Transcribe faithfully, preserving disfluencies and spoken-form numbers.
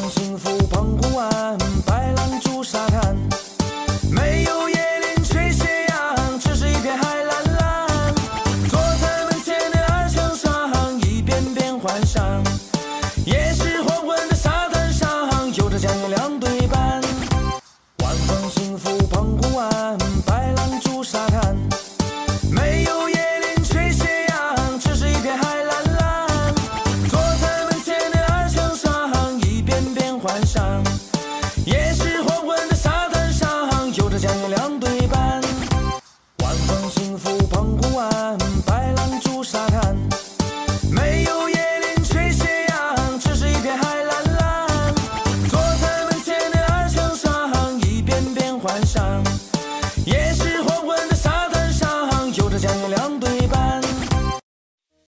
幸福澎湖湾，白浪逐沙滩，没有椰林吹斜阳，只是一片海蓝蓝。坐在门前的二层上，一遍遍幻想，也是。